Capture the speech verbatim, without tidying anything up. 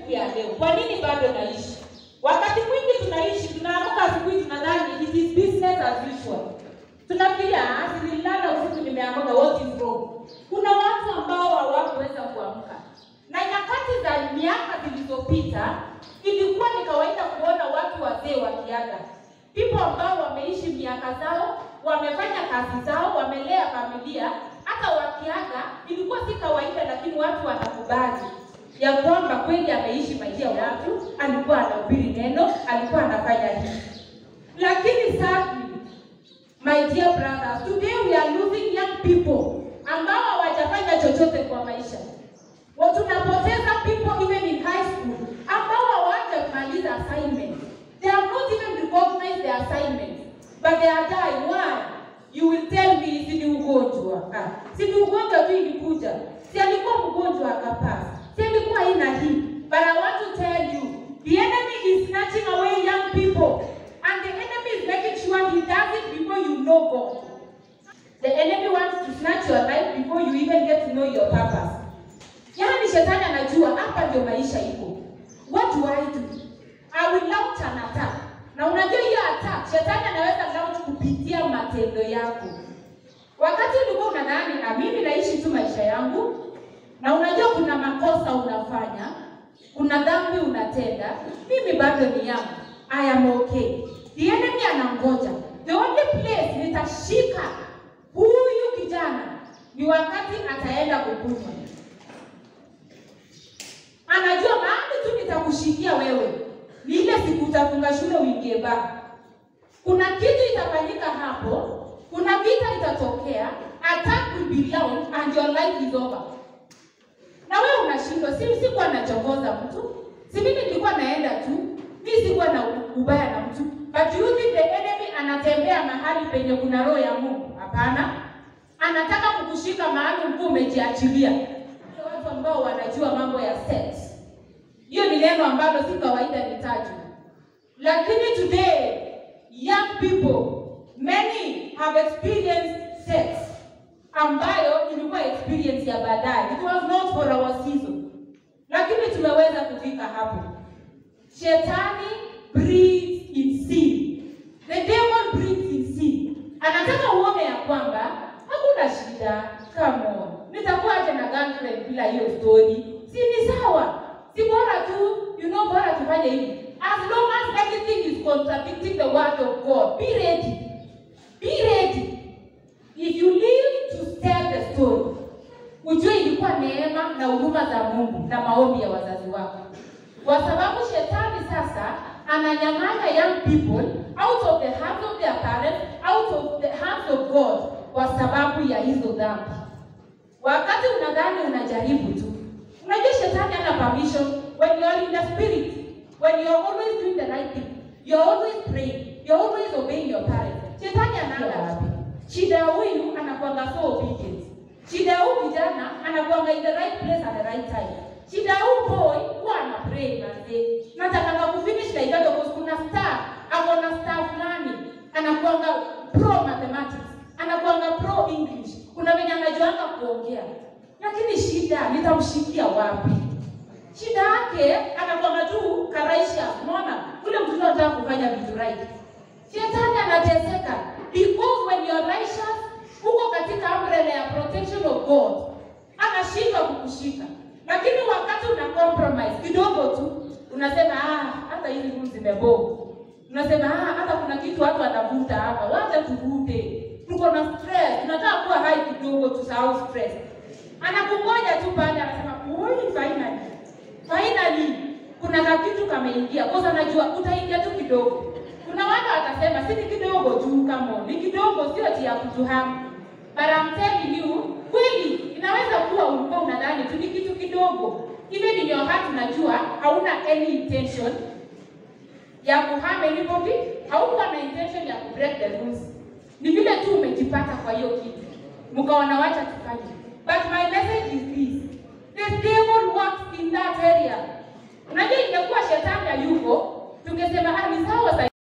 siku ya leo. Kwa nini bado naishi? Wakati mwingi tunaishi, tunaamka asubuhi tunadhani it is business as usual. Tunafikiria asi nilala usiku nimeamka, what is wrong? Kuna watu ambao hawakuweza kuamka. Na nyakati za miaka zilizopita ilikuwa ni kawaida kuona watu wazee wakiaga. People ambao wameishi miaka zao, wamefanya kazi zao, wamelea familia, hata wakiaga ilikuwa si kawaida, lakini watu wanakubali ya kwamba kweli ameishi maisha ya watu, alikuwa anahubiri neno, alikuwa anafanya hivi. Lakini sadly, my dear brothers, today we are losing young people ambao hawajafanya chochote kwa maisha. Watu tunapoteza people even in high school ambao hawajamaliza assignment. They have not even recognized their assignment, but they are dying. Why? You will tell me, si ni ugonjwa. Ah, si ni ugonjwa tu ilikuja. Si alikuwa mgonjwa akapasa. Si alikuwa ina hii. But I want to tell you, the enemy is snatching away young people. And the enemy is making sure he does it before you know God. The enemy wants to snatch your life before you even get to know your purpose. Yaani shetani anajua hapa ndio maisha iko. What do I do? I will launch an attack. Na unajua hiyo attack, shetani anaweza launch kupitia matendo yako. Wakati ulikuwa unadhani na mimi naishi tu maisha yangu, na unajua kuna makosa unafanya, kuna dhambi unatenda, mimi bado ni yangu. I am okay. The enemy anangoja. The only place nitashika huyu kijana ni wakati ataenda kukufa. Anajua mahali tu nitakushikia wewe ni ile siku utafunga shule uingie baa. Kuna kitu itafanyika hapo, kuna vita itatokea, attack will be launched and your life is over. Na wewe unashindwa, si sikuwa nachokoza mtu, si mimi nilikuwa naenda tu, mimi sikuwa na ubaya na mtu. But you think the enemy anatembea mahali penye kuna roho ya Mungu? Hapana. Anataka kukushika mahali mkuu umejiachilia. Watu ambao wanajua mambo ya sex. Hiyo ni neno ambalo si kawaida nitajwe. Lakini today, young people, many have experienced sex ambayo ilikuwa experience ya baadaye. It was not for our season. Lakini tumeweza kufika hapo. Shetani breeds in sin. The devil breeds in sin. Anataka uone ya kwamba hakuna shida, come on. Nitakuwa aje na girlfriend bila hiyo story? Si ni sawa? Si bora tu, you know, bora tufanye hivi. As long as everything is contradicting the word of God, be ready. Be ready. If you live to tell the story, ujue ilikuwa neema na huruma za Mungu na maombi ya wazazi wako. Kwa sababu shetani sasa ananyang'anya young people out of the hands of their parents, out of the hands of God kwa sababu ya hizo dhambi. Wakati unadhani unajaribu tu, unajua shetani ana permission. When you are in the spirit, when you are always doing the right thing, you are always praying, you are always obeying your parents, shetani anaenda wapi? Shida huyu anakuanga so obedient. Shida huyu kijana anakuanga in the right place at the right time. Shida huyu boy huwa ana pray na say, nataka kufinish like that because kuna star, akona star fulani, anakuanga pro mathematics, anakuanga pro English. Kuna mwenye anajuanga kuongea. Lakini shida nitamshikia wapi? Shida yake anakuanga tu karaisha, unaona? Ule mtu anataka kufanya vitu right. Shetani anateseka because when you are righteous, uko katika umbrella ya protection of God, anashika kukushika. Lakini wakati una compromise kidogo tu, unasema ah, hata hizi rules zimebovu. Unasema ah, hata kuna kitu watu wanavuta hapa, wacha tuvute. Tuko na stress, tunataka kuwa high kidogo tusahau stress. Anakungoja tu pale anasema, "Oi, finally. Finally kuna kitu kameingia." Kwa sababu anajua utaingia tu kidogo. Kuna watu watasema, "Si kidogo tu kama ni kidogo sio ati ya kutuhamu." But I'm telling you, kweli inaweza kuwa ulikuwa unadhani tu ni kitu kidogo. Even in your heart unajua hauna any intention ya kuharm anybody, haukuwa na intention ya kubreak the rules. Ni vile tu umejipata kwa hiyo kitu. Mkaona wacha tufanye. But my message is this. The devil works in that area. Unajua ingekuwa shetani hayuko, tungesema ah ni sawa.